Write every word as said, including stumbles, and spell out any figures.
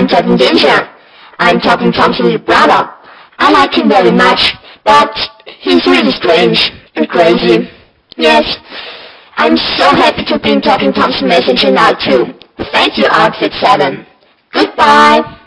Talking Danger. I'm Talking Tom's little brother. I like him very much, but he's really strange and crazy. Yes, I'm so happy to be in Talking Tom's Messenger now too. Thank you, Outfit seven. Goodbye.